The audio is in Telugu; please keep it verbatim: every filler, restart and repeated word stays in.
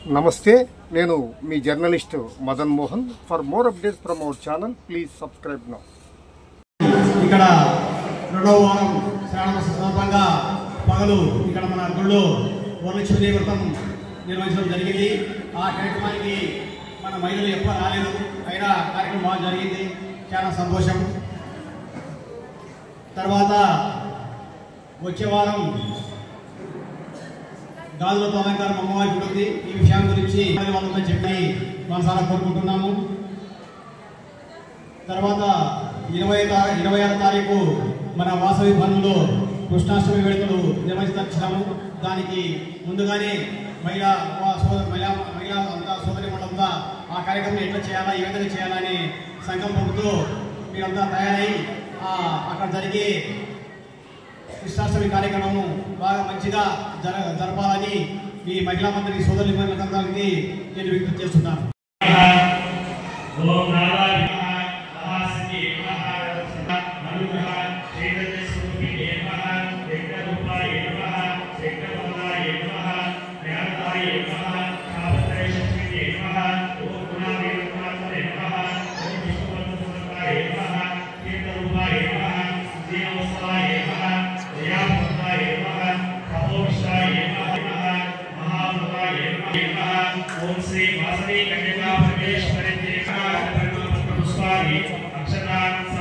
నమస్తే, నేను మీ journalist Madan Mohan. For more updates from our channel please subscribe now. ఇక్కడ రెండవ వారం శ్రావణ మాస సందర్భంగా పగలు ఇక్కడ మన గుళ్ళో వరలక్ష్మీ వ్రతం నిర్వహించడం జరిగింది. ఆ కార్యక్రమానికి మన మహిళలు ఎక్కువ రాలేదు, అయినా కార్యక్రమం బాగా జరిగింది, చాలా సంతోషం. తర్వాత వచ్చే వారం గాజుల అలంకారం అమ్మవారికి ఉంటుంది. ఈ విషయం గురించి వాళ్ళతో చెప్పి మనసారా కోరుకుంటున్నాము. తర్వాత ఇరవై ఇరవై ఆరు తారీఖు మన వాసవి భవనంలో కృష్ణాష్టమి వేడుకలు నిర్వహించాము. దానికి ముందుగానే మహిళా సోదరు మహిళా మహిళా అంతా సోదరి మండలంతా ఆ కార్యక్రమం ఎట్లా చేయాలా, ఏ విధంగా చేయాలని సంకల్పంతో మీరంతా తయారై అక్కడ జరిగే కృష్ణాష్టమి కార్యక్రమము బాగా మంచిగా జర జరపాలని మీ మహిళా మంత్రి సోదరి మహిళలందరికీ నేను విజ్ఞప్తి చేస్తున్నాను. ओम श्री वासवी कन्या परमेश्वरी पुष्पाणि अक्षता